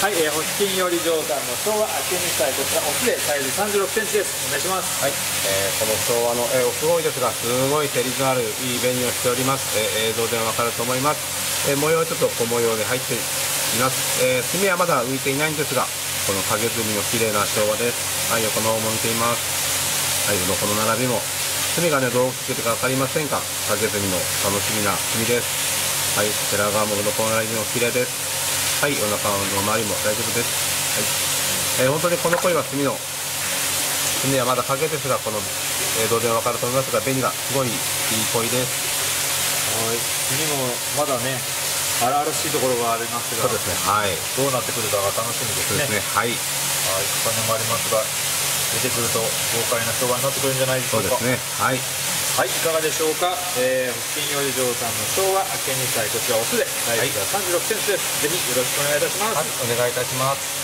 はい、ホッキンより上段の昭和明美歳、こちらオスでサイズ36センチです。お願いします。 はい、この昭和のオス多いですが、すごい照りのあるいい紅をしております。映像でわかると思います。模様はちょっと小模様で入っています。墨はまだ浮いていないんですが、この影墨の綺麗な昭和です。はい、横の方も見ています。はい、この並びも墨がねどうつけてか分かりませんが、影墨の楽しみな墨です。はい、こちら側もこの並びも綺麗です。はい、お腹の周りも大丈夫です。はい、本当にこの鯉は墨はまだ影ですが、この映像で分かると思いますが、紅がすごいいい鯉です。 はい、墨もまだね荒々しいところがありますが、 そうですね、はい、 どうなってくるかが楽しみですね。 はい、 はい、お金もありますが、出てくると豪快な昭和になってくるんじゃないでしょうか。 そうですね、はい、 はい、いかがでしょうか。金曜日上さんの昭和明美歳、こちらオスでサイズが36センチです。ぜひよろしくお願いいたします。 はい、お願いいたします。